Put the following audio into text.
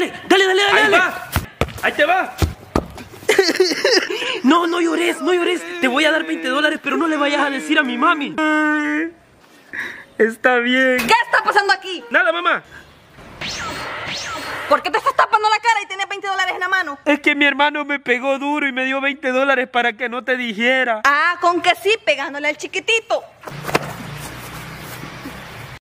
Dale, dale, dale, dale. Ahí va. Ahí te va. No, no llores, no llores. Te voy a dar $20, pero no le vayas a decir a mi mami. Está bien. ¿Qué está pasando aquí? Nada, mamá. ¿Por qué te estás tapando la cara y tienes $20 en la mano? Es que mi hermano me pegó duro y me dio $20 para que no te dijera. Ah, con que sí, pegándole al chiquitito.